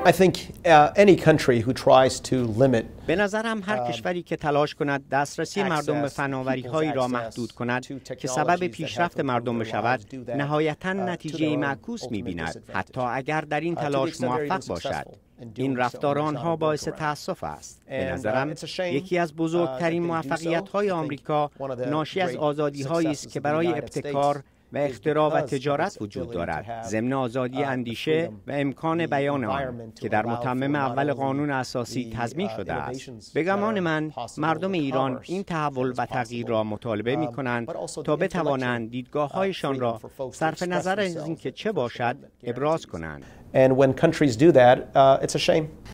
I think any country who tries to limit به نظرم هر کشوری که تلاش کند دسترسی مردم به فناوری‌هایی را محدود کند که سبب پیشرفت مردم بشود، نهایتاً نتیجه معکوس می‌بیند، حتی اگر در این تلاش موفق باشد. این رفتار آنها باعث تأسف است. به نظرم یکی از بزرگترین موفقیت‌های آمریکا ناشی از آزادی‌هایی است که برای ابتکار و اختراع و تجارت وجود دارد، ضمن آزادی اندیشه و امکان بیان آن که در متمم اول قانون اساسی تضمین شده است. به گمان من مردم ایران این تحول و تغییر را مطالبه می کنند تا بتوانند دیدگاه‌هایشان را صرف نظر از اینکه چه باشد ابراز کنند. And when countries do that, it's a shame.